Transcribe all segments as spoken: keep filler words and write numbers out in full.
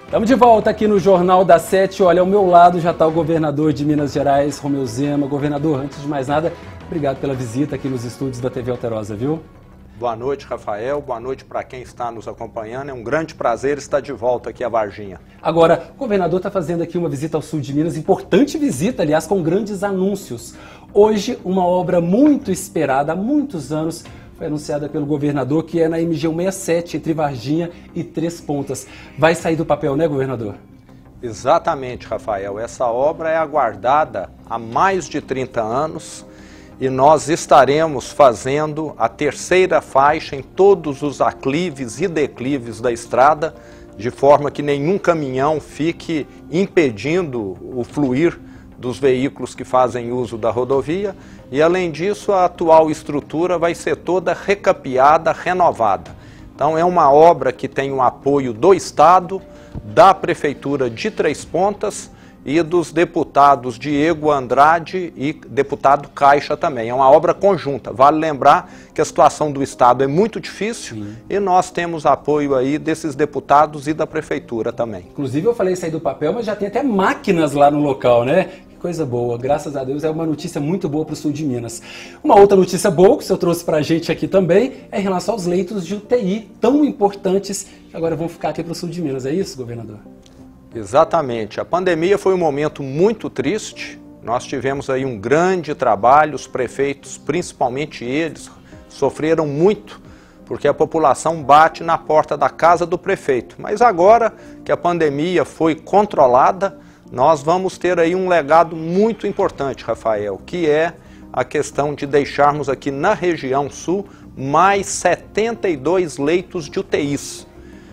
Estamos de volta aqui no Jornal da Sete. Olha, ao meu lado já está o governador de Minas Gerais, Romeu Zema. Governador, antes de mais nada, obrigado pela visita aqui nos estúdios da T V Alterosa, viu? Boa noite, Rafael. Boa noite para quem está nos acompanhando. É um grande prazer estar de volta aqui a Varginha. Agora, o governador está fazendo aqui uma visita ao sul de Minas, importante visita, aliás, com grandes anúncios. Hoje, uma obra muito esperada há muitos anos foi anunciada pelo governador, que é na M G cento e sessenta e sete, entre Varginha e Três Pontas. Vai sair do papel, né, governador? Exatamente, Rafael. Essa obra é aguardada há mais de trinta anos e nós estaremos fazendo a terceira faixa em todos os aclives e declives da estrada, de forma que nenhum caminhão fique impedindo o fluir dos veículos que fazem uso da rodovia. E, além disso, a atual estrutura vai ser toda recapeada, renovada. Então, é uma obra que tem o apoio do Estado, da Prefeitura de Três Pontas e dos deputados Diego Andrade e deputado Caixa também. É uma obra conjunta. Vale lembrar que a situação do Estado é muito difícil. Sim. E nós temos apoio aí desses deputados e da Prefeitura também. Inclusive, eu falei sair do papel, mas já tem até máquinas lá no local, né? Coisa boa, graças a Deus, é uma notícia muito boa para o sul de Minas. Uma outra notícia boa que o senhor trouxe para a gente aqui também é em relação aos leitos de U T I, tão importantes, que agora vão ficar aqui para o sul de Minas. É isso, governador? Exatamente. A pandemia foi um momento muito triste. Nós tivemos aí um grande trabalho, os prefeitos, principalmente eles, sofreram muito, porque a população bate na porta da casa do prefeito. Mas agora que a pandemia foi controlada, nós vamos ter aí um legado muito importante, Rafael, que é a questão de deixarmos aqui na região sul mais setenta e dois leitos de U T Is.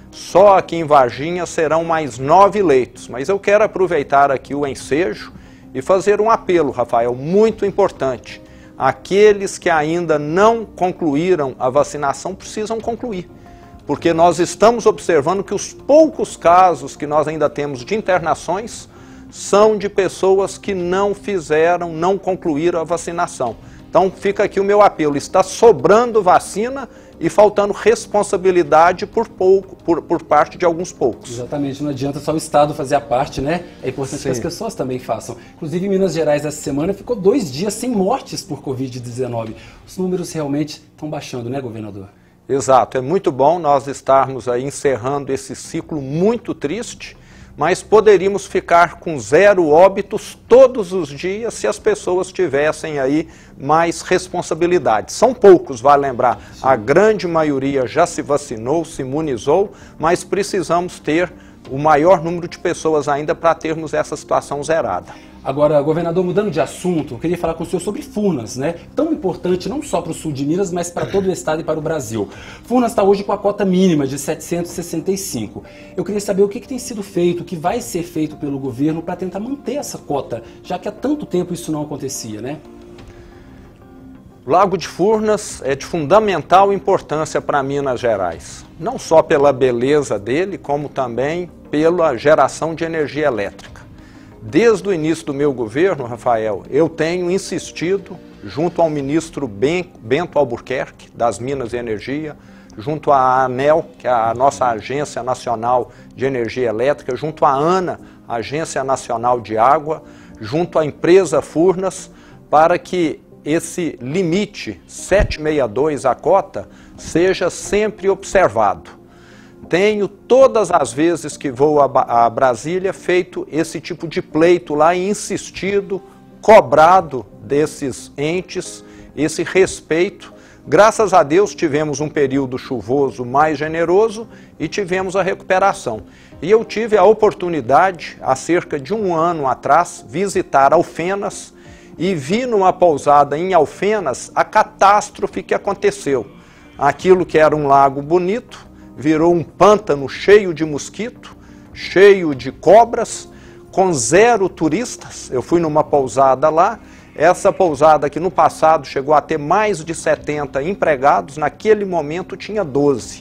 Só aqui em Varginha serão mais nove leitos, mas eu quero aproveitar aqui o ensejo e fazer um apelo, Rafael, muito importante. Aqueles que ainda não concluíram a vacinação precisam concluir, porque nós estamos observando que os poucos casos que nós ainda temos de internações são de pessoas que não fizeram, não concluíram a vacinação. Então fica aqui o meu apelo, está sobrando vacina e faltando responsabilidade por pouco, por, por parte de alguns poucos. Exatamente, não adianta só o Estado fazer a parte, né? É importante Sim. que as pessoas também façam. Inclusive em Minas Gerais essa semana ficou dois dias sem mortes por covid dezenove. Os números realmente estão baixando, né, governador? Exato, é muito bom nós estarmos aí encerrando esse ciclo muito triste, mas poderíamos ficar com zero óbitos todos os dias se as pessoas tivessem aí mais responsabilidade. São poucos, vale lembrar, Sim. a grande maioria já se vacinou, se imunizou, mas precisamos ter o maior número de pessoas ainda para termos essa situação zerada. Agora, governador, mudando de assunto, eu queria falar com o senhor sobre Furnas, né? Tão importante não só para o sul de Minas, mas para todo o estado e para o Brasil. Furnas está hoje com a cota mínima de setecentos e sessenta e cinco. Eu queria saber o que, que tem sido feito, o que vai ser feito pelo governo para tentar manter essa cota, já que há tanto tempo isso não acontecia, né? O Lago de Furnas é de fundamental importância para Minas Gerais, não só pela beleza dele, como também pela geração de energia elétrica. Desde o início do meu governo, Rafael, eu tenho insistido, junto ao ministro Bento Albuquerque, das Minas e Energia, junto à ANEEL, que é a nossa Agência Nacional de Energia Elétrica, junto à ANA, Agência Nacional de Água, junto à empresa Furnas, para que esse limite setecentos e sessenta e dois, a cota, seja sempre observado. Tenho, todas as vezes que vou a Brasília, feito esse tipo de pleito lá e insistido, cobrado desses entes, esse respeito. Graças a Deus tivemos um período chuvoso mais generoso e tivemos a recuperação. E eu tive a oportunidade, há cerca de um ano atrás, visitar Alfenas e vi numa pousada em Alfenas a catástrofe que aconteceu. Aquilo que era um lago bonito, virou um pântano cheio de mosquito, cheio de cobras, com zero turistas. Eu fui numa pousada lá, essa pousada que no passado chegou a ter mais de setenta empregados, naquele momento tinha doze.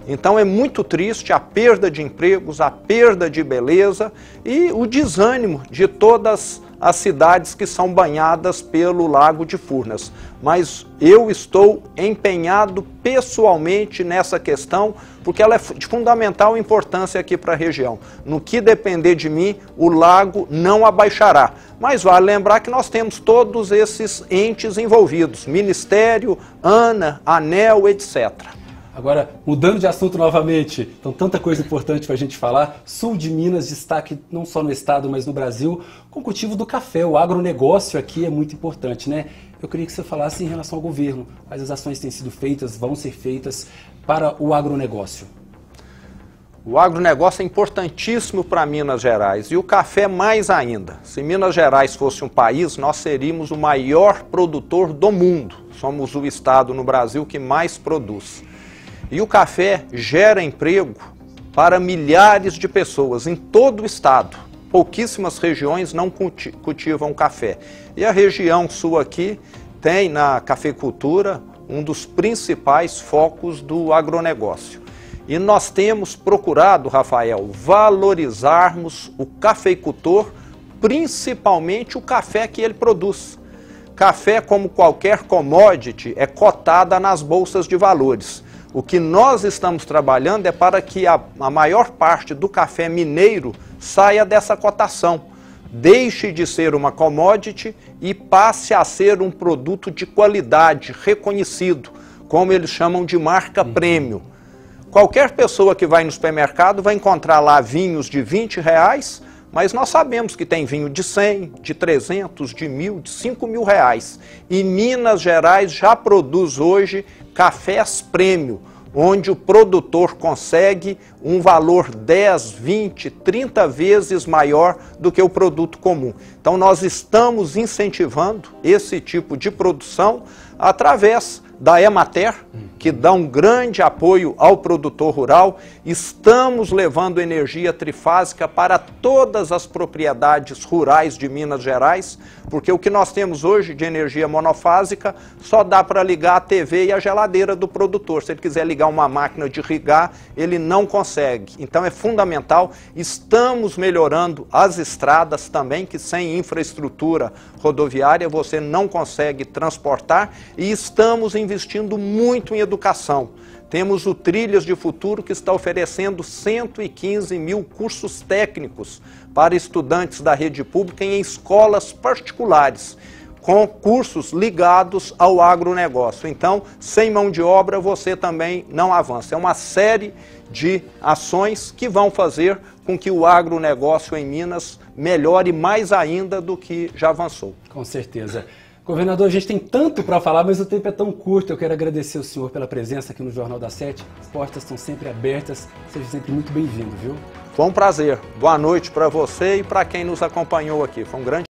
Então é muito triste a perda de empregos, a perda de beleza e o desânimo de todas as cidades que são banhadas pelo Lago de Furnas. Mas eu estou empenhado pessoalmente nessa questão, porque ela é de fundamental importância aqui para a região. No que depender de mim, o lago não abaixará. Mas vale lembrar que nós temos todos esses entes envolvidos, Ministério, ANA, ANEEL, etcétera. Agora, mudando de assunto novamente, então tanta coisa importante para a gente falar, sul de Minas, destaque não só no estado, mas no Brasil, com o cultivo do café. O agronegócio aqui é muito importante, né? Eu queria que você falasse em relação ao governo, quais as ações têm sido feitas, vão ser feitas para o agronegócio. O agronegócio é importantíssimo para Minas Gerais e o café mais ainda. Se Minas Gerais fosse um país, nós seríamos o maior produtor do mundo. Somos o estado no Brasil que mais produz. E o café gera emprego para milhares de pessoas em todo o estado. Pouquíssimas regiões não cultivam café. E a região sul aqui tem na cafeicultura um dos principais focos do agronegócio. E nós temos procurado, Rafael, valorizarmos o cafeicultor, principalmente o café que ele produz. Café, como qualquer commodity, é cotada nas bolsas de valores. O que nós estamos trabalhando é para que a, a maior parte do café mineiro saia dessa cotação, deixe de ser uma commodity e passe a ser um produto de qualidade, reconhecido, como eles chamam de marca premium. Qualquer pessoa que vai no supermercado vai encontrar lá vinhos de vinte reais, mas nós sabemos que tem vinho de cem, de trezentos, de mil, de cinco mil reais. E Minas Gerais já produz hoje cafés premium, onde o produtor consegue um valor dez, vinte, trinta vezes maior do que o produto comum. Então nós estamos incentivando esse tipo de produção através da Emater, que dá um grande apoio ao produtor rural. Estamos levando energia trifásica para todas as propriedades rurais de Minas Gerais, porque o que nós temos hoje de energia monofásica só dá para ligar a T V e a geladeira do produtor. Se ele quiser ligar uma máquina de irrigar, ele não consegue. Então é fundamental. Estamos melhorando as estradas também, que sem infraestrutura rodoviária você não consegue transportar, e estamos investindo muito em educação. Temos o Trilhas de Futuro, que está oferecendo cento e quinze mil cursos técnicos para estudantes da rede pública em escolas particulares, com cursos ligados ao agronegócio. Então, sem mão de obra, você também não avança. É uma série de ações que vão fazer com que o agronegócio em Minas melhore mais ainda do que já avançou. Com certeza. Governador, a gente tem tanto para falar, mas o tempo é tão curto. Eu quero agradecer ao senhor pela presença aqui no Jornal da Sete. As portas estão sempre abertas. Seja sempre muito bem-vindo, viu? Foi um prazer. Boa noite para você e para quem nos acompanhou aqui. Foi um grande